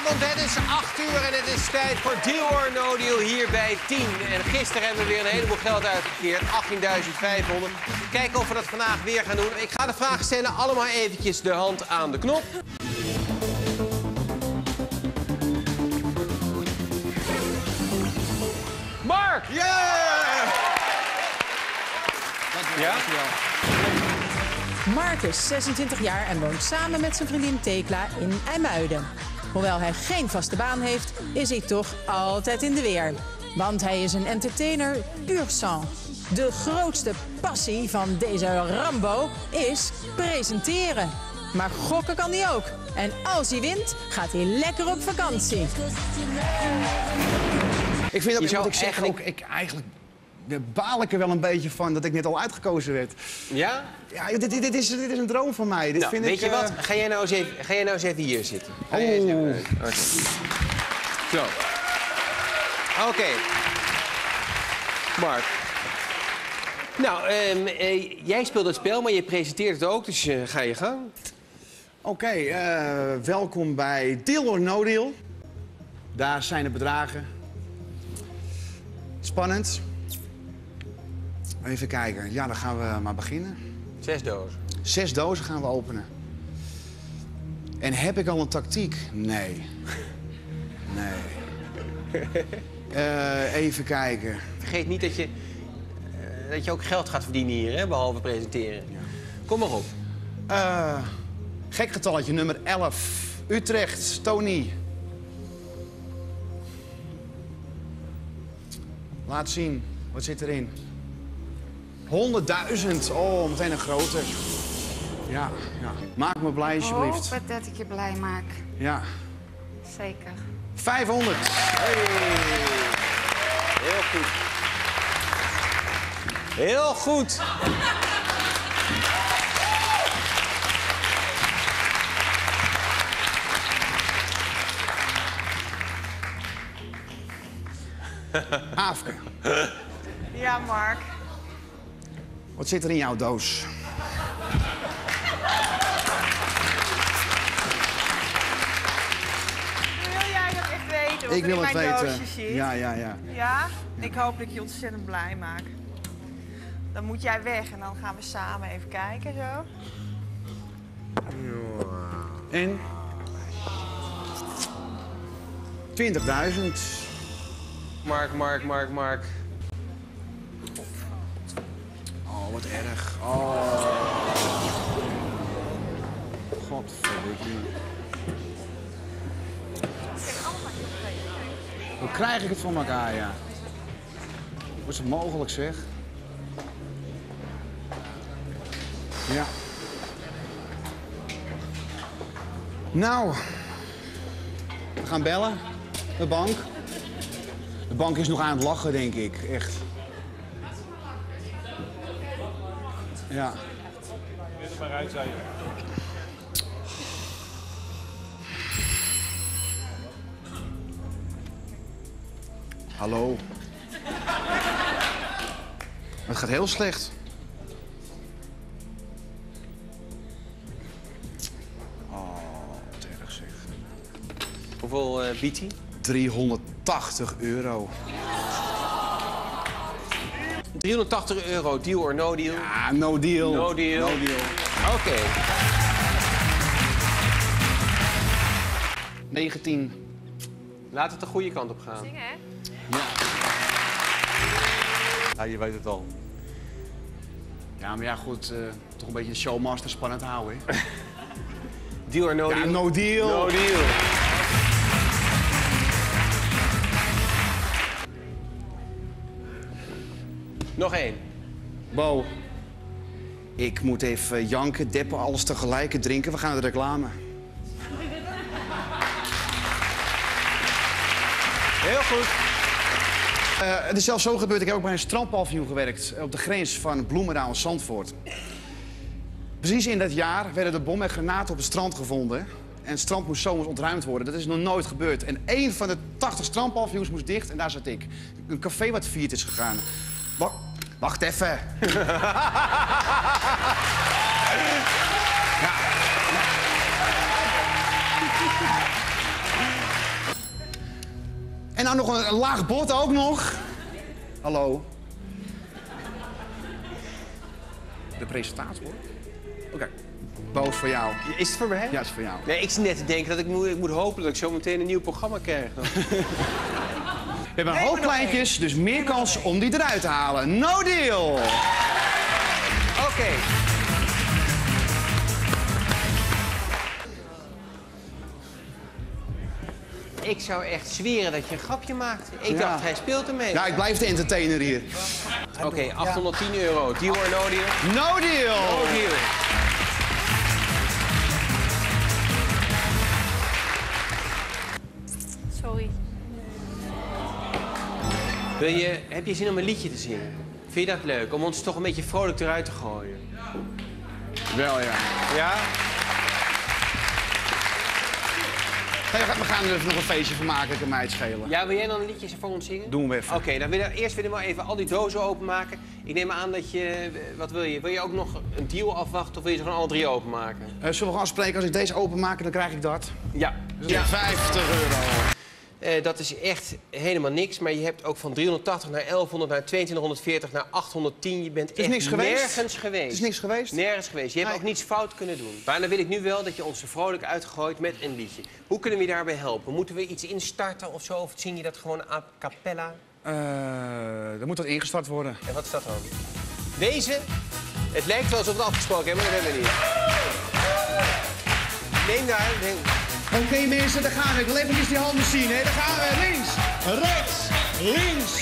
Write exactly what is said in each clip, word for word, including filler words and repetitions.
Goedenavond, het is acht uur en het is tijd voor Deal or No Deal hier bij tien. En gisteren hebben we weer een heleboel geld uitgekeerd, achttienduizend vijfhonderd. Kijken of we dat vandaag weer gaan doen. Ik ga de vragen stellen, allemaal eventjes de hand aan de knop. Mark! Yeah! Ja? Mark is zesentwintig jaar en woont samen met zijn vriendin Tekla in IJmuiden. Hoewel hij geen vaste baan heeft, is hij toch altijd in de weer. Want hij is een entertainer pur sang. De grootste passie van deze Rambo is presenteren. Maar gokken kan hij ook. En als hij wint, gaat hij lekker op vakantie. Ik vind dat, Je zou wat ik zeg, eigenlijk- ook, ik eigenlijk daar baal ik er wel een beetje van dat ik net al uitgekozen werd. Ja? Ja, dit, dit, dit, is, dit is een droom van mij. Dit Nou, vind weet ik, je eh, wat? Ga jij, nou eens even, ga jij nou eens even hier zitten? Ga jij eens Oeh. even- Oké. Zo. Oké. Mark. Nou, ehm, eh, jij speelt het spel, maar je presenteert het ook, dus eh, ga je gang. Oké, eh, welkom bij Deal or No Deal. Daar zijn de bedragen. Spannend. Even kijken. Ja, dan gaan we maar beginnen. Zes dozen. Zes dozen gaan we openen. En heb ik al een tactiek? Nee. Nee. Eh, even kijken. Vergeet niet dat je, eh, dat je ook geld gaat verdienen hier, hè, behalve presenteren. Kom maar op. Eh, gek getalletje, nummer elf. Utrecht, Tony. Laat zien, wat zit erin? honderdduizend. Oh, meteen een groter. Ja, ja. Maak me blij, Ik alsjeblieft. hoop dat ik je blij maak. Ja. Zeker. vijfhonderd. Heel goed. Heel goed. Aafke, Ja, Mark. wat zit er in jouw doos? Wil jij dat echt weten? Wat Ik er wil in het mijn weten. doosje zit? Ja, ja, ja. Ja? Ik hoop dat ik je ontzettend blij maak. Dan moet jij weg en dan gaan we samen even kijken zo. En? twintigduizend. Mark, Mark, Mark, Mark. Oh, wat erg. Oh. Godverdikke. Hoe krijg ik het van elkaar, ja? Hoe is het mogelijk, zeg? Ja. Nou, we gaan bellen. De bank. De bank is nog aan het lachen, denk ik. Echt. Ja. Hallo. Het gaat heel slecht. Oh, wat erg zeg. Hoeveel uh, biedt hij? driehonderdtachtig euro. driehonderdtachtig euro, deal or no deal? Ah, no deal. No deal. No deal. Oké. negentien. Laat het de goede kant op gaan. Zingen, hè? Ja, je weet het al. Ja, maar ja, goed. Uh, toch een beetje de showmaster spannend houden, hè? Deal or no Ja, deal? no deal. No deal. Nog één. Bo, ik moet even janken, deppen, alles tegelijk drinken. We gaan naar de reclame. Heel goed. Uh, het is zelfs zo gebeurd, ik heb ook bij een strandpaviljoen gewerkt... op de grens van Bloemendaal en Zandvoort. Precies in dat jaar werden de bom en granaten op het strand gevonden. En het strand moest zomers ontruimd worden. Dat is nog nooit gebeurd. En één van de tachtig strandpaviljoens moest dicht en daar zat ik. Een café wat failliet is gegaan. Wa- Wacht even. ja. nou nog een, een laag bod ook nog? Hallo. De presentator? Oké. Okay. Boos voor jou. Is het voor mij? Ja, het is voor jou. Nee, ik zit net te denken dat ik moet, ik moet hopen dat ik zo meteen een nieuw programma krijg. We hebben een hoop kleintjes, dus meer kans om die eruit te halen. No deal! Oké. Okay. Ik zou echt zweren dat je een grapje maakt. Ik Ja. dacht, hij speelt ermee. Ja, ik blijf de entertainer hier. Oké, okay, achthonderdtien euro. Deal or no deal? No deal! No deal. Sorry. Wil je, heb je zin om een liedje te zingen? Vind je dat leuk? Om ons toch een beetje vrolijk eruit te gooien? Wel, ja. Ja? Hey, we gaan er even nog een feestje van maken, kan mij het schelen. Ja, wil jij dan een liedje voor ons zingen? Doen we even. Oké, okay, dan willen eerst willen we even al die dozen openmaken. Ik neem aan dat je... Wat wil je? Wil je ook nog een deal afwachten of wil je ze gewoon alle drie openmaken? Uh, zullen we gewoon afspreken, als ik deze openmaak, dan krijg ik dat? Ja. Dus ja. vijftig euro. Uh, dat is echt helemaal niks, maar je hebt ook van driehonderdtachtig naar elfhonderd, naar tweeëntwintighonderdveertig, naar achthonderdtien. Je bent het is echt niks geweest. nergens geweest. Het is niks geweest? Nergens geweest. Je hebt nee. ook niets fout kunnen doen. Maar dan wil ik nu wel dat je ons er vrolijk uitgooit met een liedje. Hoe kunnen we je daarbij helpen? Moeten we iets instarten of zo? Of zing je dat gewoon a cappella? Uh, dan moet dat ingestart worden. En wat is dat dan? Deze? Het lijkt wel alsof we het afgesproken hebben, maar dat hebben we niet. Neem daar. Neem... Oké okay, mensen, daar gaan we. Ik wil even die handen zien, hè. Daar gaan we. Links, rechts, links.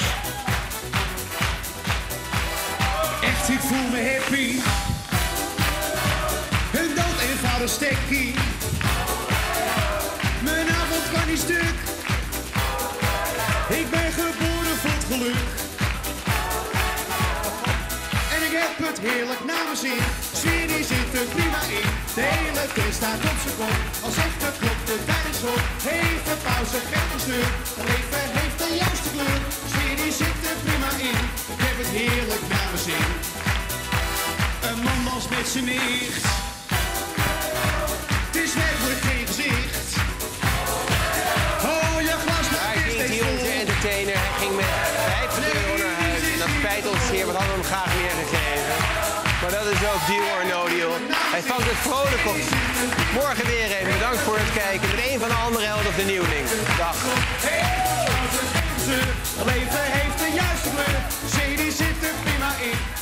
Echt, ik voel me happy. Een dood eenvoudig stekkie. Mijn avond kan niet stuk. Ik ben geboren voor het geluk. En ik heb het heerlijk naar mijn zin. Sfeer die zit er prima in. De hele feest staat op zijn kop. Als echt de klok de tijd is op. Even pauze, geen gezeur. Het leven heeft de juiste kleur. Sfeer die zit er prima in. Ik heb het heerlijk naar mijn zin. Een man als met zijn nicht. Het is werkelijk geen gezicht. Oh, je glas naar Hij ging hier onze entertainer. Hij ging met vijftig euro naar huis. En dat spijt ons zeer, want hadden we hem graag meer gegeven. Maar dat is ook deal or no deal. Hij vangt het vrolijk op. Morgen weer even. Bedankt voor het kijken. Met een van de andere helden of de nieuweling. Dag. Het leven heeft de juiste kleur. Zee die zit er prima in.